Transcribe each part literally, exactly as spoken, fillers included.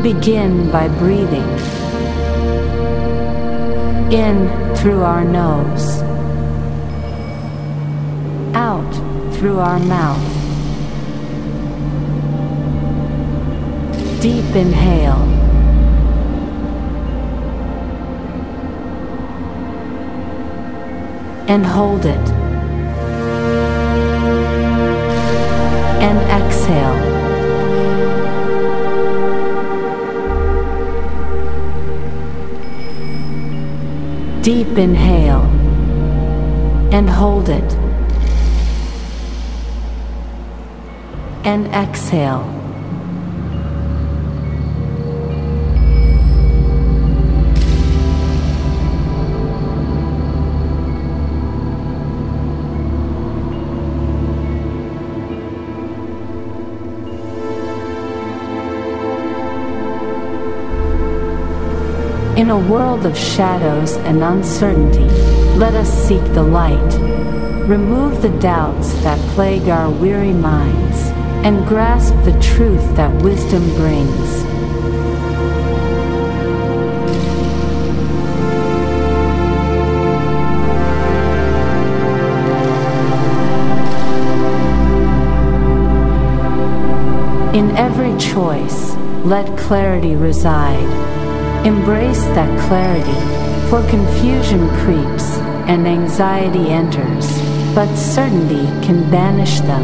begin by breathing in through our nose, out through our mouth. Deep inhale. And hold it. And exhale. Deep inhale. And hold it. And exhale. In a world of shadows and uncertainty, let us seek the light. Remove the doubts that plague our weary minds, and grasp the truth that wisdom brings. In every choice, let clarity reside. Embrace that clarity, for confusion creeps and anxiety enters, but certainty can banish them.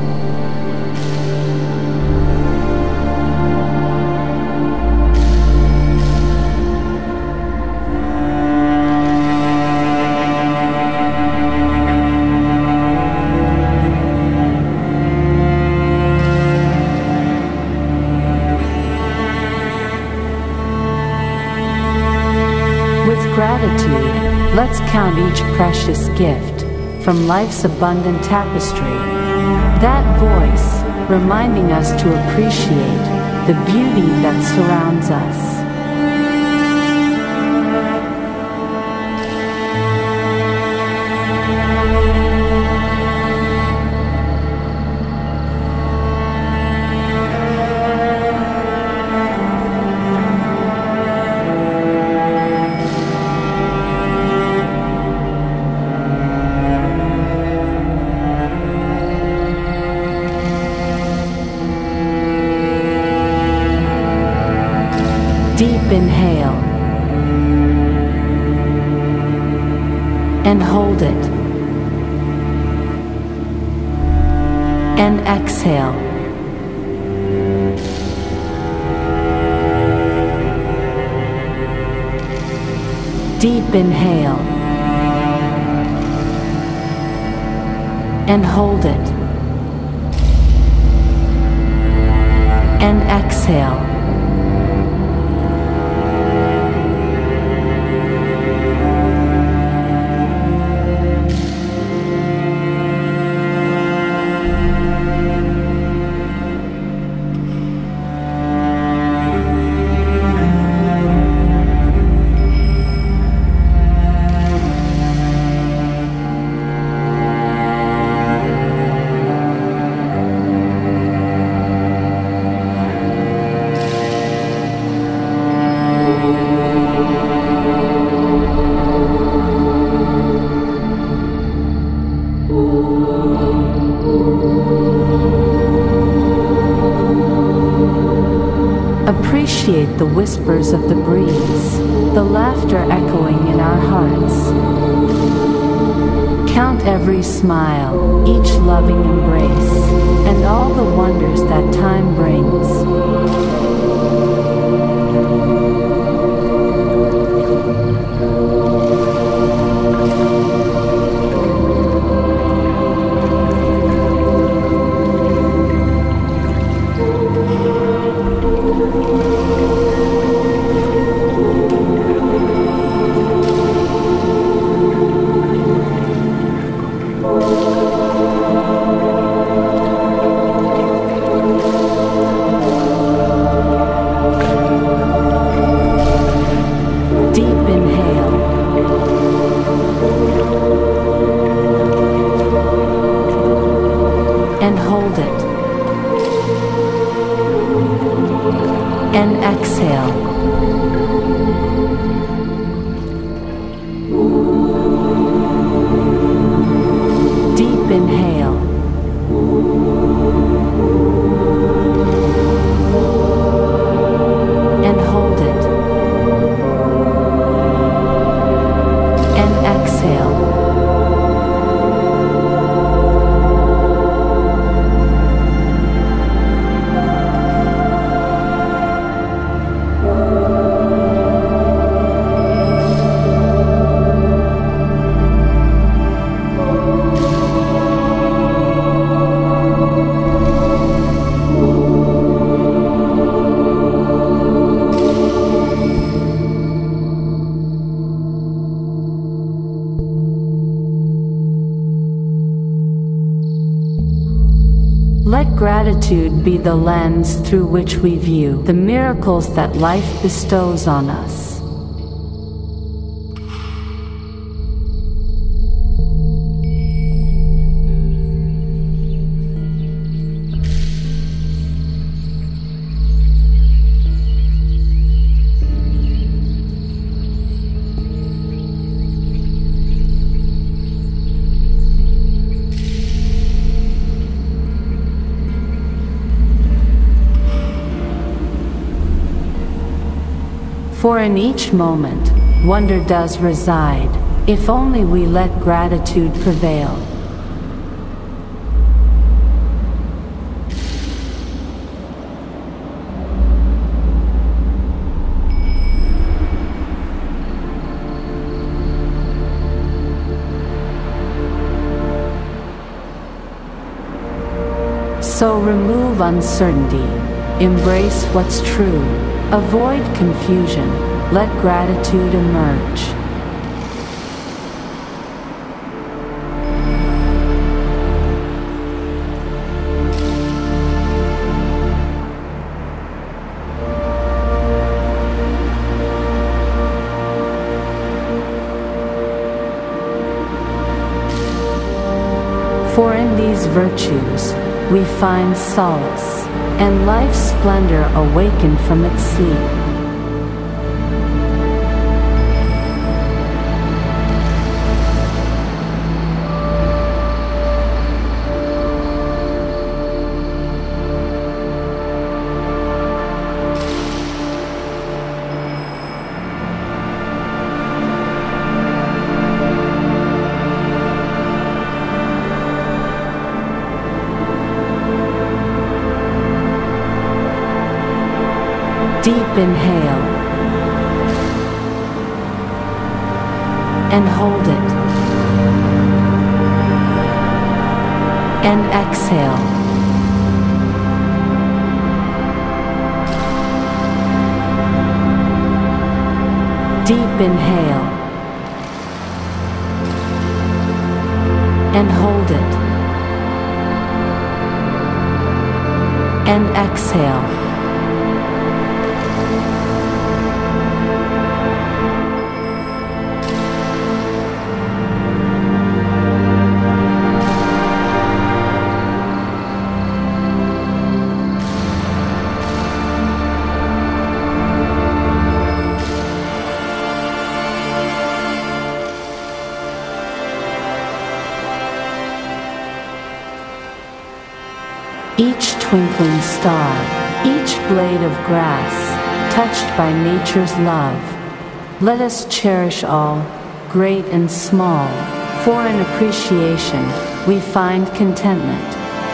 Gratitude, let's count each precious gift from life's abundant tapestry. That voice reminding us to appreciate the beauty that surrounds us. Deep inhale and hold it, and exhale. Deep inhale and hold it, and exhale. Appreciate the whispers of the breeze, the laughter echoing in our hearts. Count every smile, each loving embrace, and all the wonders that time brings. Deep inhale. And hold it. And exhale. Let gratitude be the lens through which we view the miracles that life bestows on us. For in each moment, wonder does reside, if only we let gratitude prevail. So remove uncertainty, embrace what's true. Avoid confusion, let gratitude emerge. For in these virtues we find solace, and life's splendor awakened from its sleep. Deep inhale and hold it, and exhale. Deep inhale and hold it, and exhale. Each twinkling star, each blade of grass, touched by nature's love. Let us cherish all, great and small, for in appreciation we find contentment.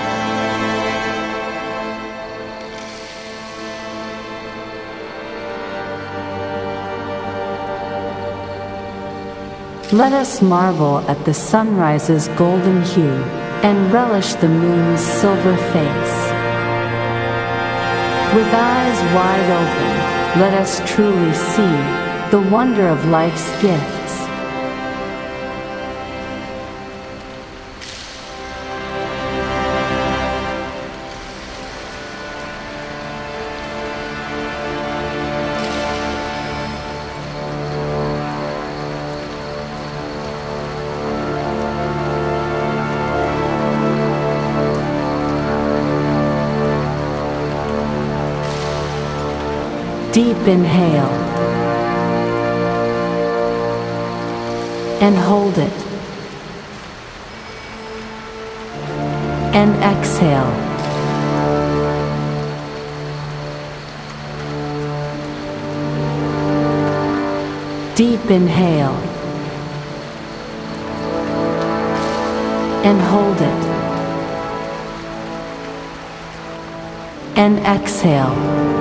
Let us marvel at the sunrise's golden hue, and relish the moon's silver face. With eyes wide open, let us truly see the wonder of life's gifts. Deep inhale. And hold it. And exhale. Deep inhale. And hold it. And exhale.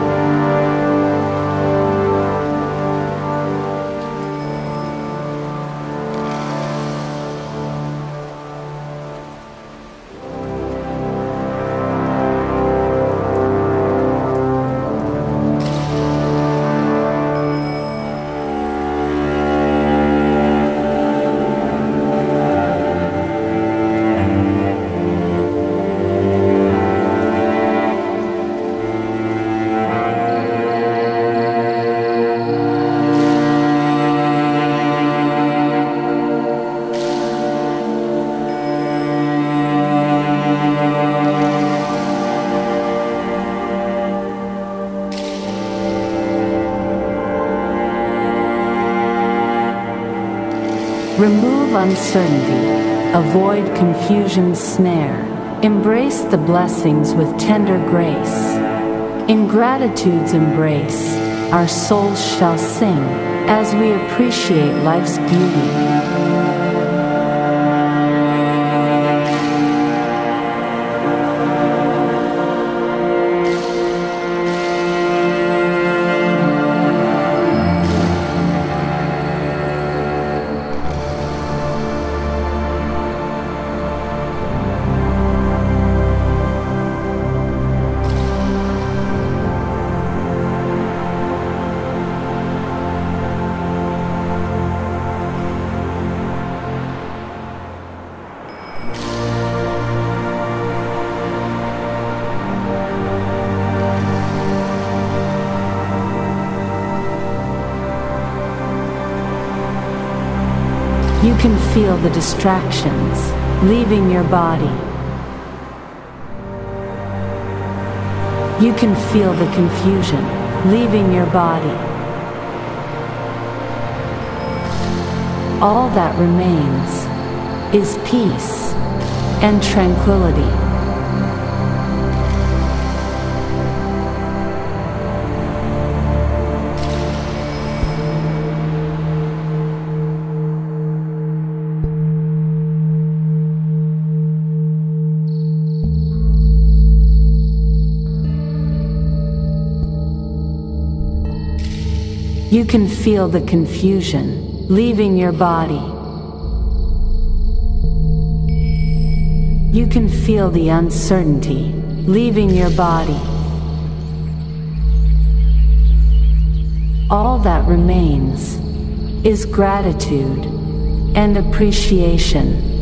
Remove uncertainty, avoid confusion's snare, embrace the blessings with tender grace. In gratitude's embrace, our souls shall sing as we appreciate life's beauty. You can feel the distractions leaving your body. You can feel the confusion leaving your body. All that remains is peace and tranquility. You can feel the confusion leaving your body. You can feel the uncertainty leaving your body. All that remains is gratitude and appreciation.